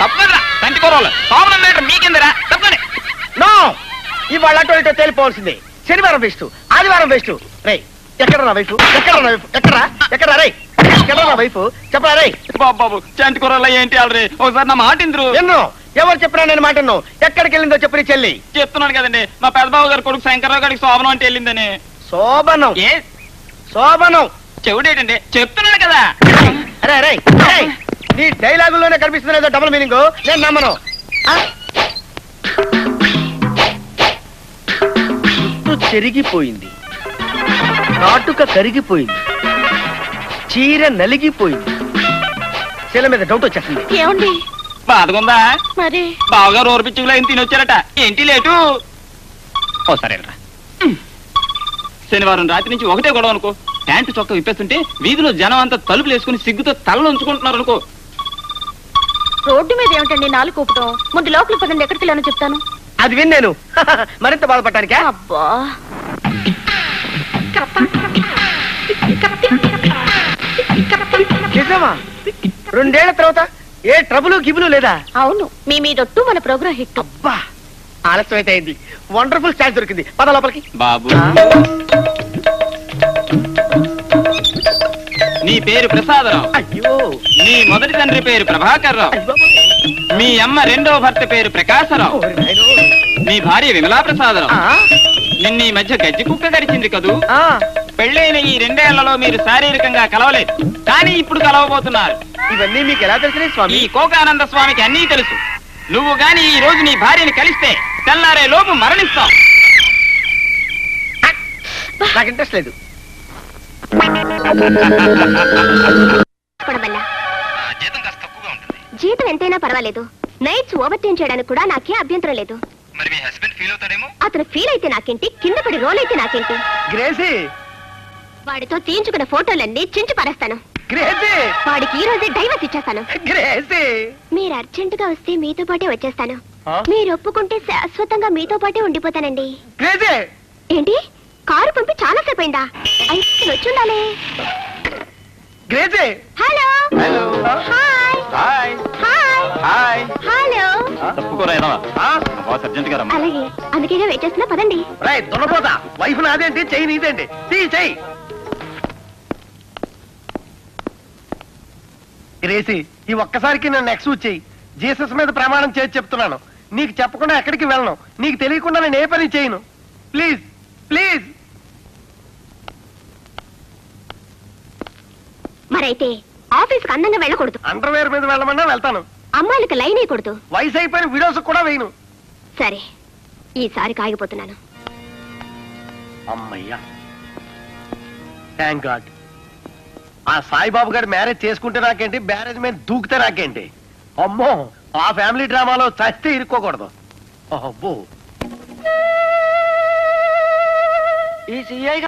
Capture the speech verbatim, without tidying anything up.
తప్పదురా తంటి కూరలు పావులం లీటర్ మీకిందరా తప్పని నో ఇవాళ అటు ఇటు తేలిపోవాల్సిందే. శనివారం వేస్ట్, ఆదివారం వేస్ట్. రే ఎక్కడ నా వైఫ్? ఎక్కడ నా వైఫ్? ఎక్కడా ఎక్కడ రే? ఎక్కడ నా వైఫ్? చెప్పరా రే? బాబు బాబు చంటి కూరల్లో ఏంటి ఆల్రెడీ ఒకసారి నా మాట ఇంద్రు. ఎన్నో ఎవరు చెప్పినా నేను మాట ఎన్నో. ఎక్కడికి వెళ్ళిందో చెప్పి చెల్లి. చెప్తున్నాను కదండి మా పెద్దబాబు గారు కొడుకు శంకర్రావు గారికి శోభనం అంటే వెళ్ళిందని. శోభనం? ఏ శోభనం చెవుడేటండి చెప్తున్నాను కదా. అరే అరే నీ డైలాగుల్లోనే కనిపిస్తుంది ఏదో డబుల్ మీనింగ్. నేను నమ్మను. జుట్టు చెరిగిపోయింది, నాటుక కరిగిపోయింది, చీర నలిగిపోయింది. చీల మీద డౌట్ వచ్చేస్తుంది. ఏమండి బాధగుందా? మరి బావగారు ఓర్పిచ్చుకులో ఏం తినొచ్చారట. ఏంటి లేటు? ఓ సరేరా. శనివారం రాత్రి నుంచి ఒకటే గొడవ అనుకో. ప్యాంటు చొక్క విప్పేస్తుంటే వీధిలో జనం అంతా తలుపులు వేసుకుని సిగ్గుతో తలలో ఉంచుకుంటున్నారు అనుకో. రోడ్డు మీద ఏమిటండి నాలుగు కూపటం? ముందు లోపలికి పదండి, ఎక్కడికి వెళ్ళానో చెప్తాను. అది విని నేను మరింత బాధపడటానికా? అబ్బా నిజమా? రెండేళ్ల తర్వాత ఏ ట్రబుల్ గిబులు లేదా? అవును, మీ మీదొట్టు మన ప్రోగ్రాం హిట్. అబ్బా ఆలస్యం అయితే అయింది. వండర్ఫుల్ ఛాన్స్ దొరికింది. పద లోపలికి. బాబు నీ పేరు ప్రసాదరావు. అయ్యో నీ మొదటి తండ్రి పేరు ప్రభాకర్ రావు. మీ అమ్మ రెండో భర్త పేరు ప్రకాశరావు. మీ భార్య విమలా ప్రసాదరావు. నిన్న ఈ మధ్య గజ్జి కుక్క గడిచింది కదూ. పెళ్ళైన ఈ రెండేళ్లలో మీరు శారీరకంగా కలవలేదు, కానీ ఇప్పుడు కలవబోతున్నారు. ఇవన్నీ మీకు ఎలా తెలిసినాయి స్వామి? ఈ కోకానంద స్వామికి అన్నీ తెలుసు. నువ్వు గాని ఈ రోజు నీ భార్యని కలిస్తే తెల్లారే లోపు మరణిస్తావు. నాకు ఇంట్రెస్ట్ లేదు. జీతం ఎంతైనా పర్వాలేదు, నైట్స్ ఓవర్ టైం చేయడానికి కూడా నాకే అభ్యంతరం లేదు. మరి మీ హస్బెండ్ ఫీల్ అవుతాడేమో. అతను ఫీల్ అయితే నాకేంటి, కింద పడి రోల్ అయితే నాకేంటి. గ్రేసీ వాడితో తీయించుకున్న ఫోటోలన్నీ చించి పారేస్తాను. గ్రేసీ వాడికి ఈ రోజే డైవర్స్ ఇచ్చేస్తాను. గ్రేసీ మీరు అర్జెంట్ గా వస్తే మీతో పాటే వచ్చేస్తాను. మీరు ఒప్పుకుంటే శాశ్వతంగా మీతో పాటే ఉండిపోతానండి. గ్రేసీ ఏంటి కారు పంపి చాలా సేపు అయిందా? అయితే వచ్చి ఉండాలి. Gracie hello hello hi hi hi hi. Hello తప్పుకోరా బాస్ అర్జెంట్ గా రమ్మా. అలాగే అందుకేగా వెయిట్ చేస్తున్నా, పదండి. రై దున్నపోతా వైఫ్ నాదేంటి, చెయ్యి నీదేంటి? చెయ్యి చెయ్యి. గ్రేసీ ఈ ఒక్కసారికి నన్ను ఎక్స్క్యూజ్ చెయ్యి. జీసస్ మీద ప్రమాణం చేసి చెప్తున్నాను, నీకు చెప్పకుండా ఎక్కడికి వెళ్ళను. నీకు తెలియకుండా నేను ఏ పని చేయను. Please please. మరైతే ఆఫీస్ కి అందంగా వెళ్ళకూడదు. అండర్వేర్ మీద వెళ్ళమన్నా వెళ్తాను. అమ్మాయిలకు లైన్ వేయకూడదు. వయసు అయిపోయిన వీడియోస్ కూడా వేయను. సరే ఈసారి కాగిపోతున్నాను. అమ్మయ్యా థ్యాంక్ గాడ్. ఆ సాయిబాబు గారు మ్యారేజ్ చేసుకుంటే నాకేంటి, మ్యారేజ్ మీద దూకితే నాకేంటి. అమ్మో ఆ ఫ్యామిలీ డ్రామాలో చస్తే ఇరుక్కోకూడదు. అబ్బో ఈ సిఐ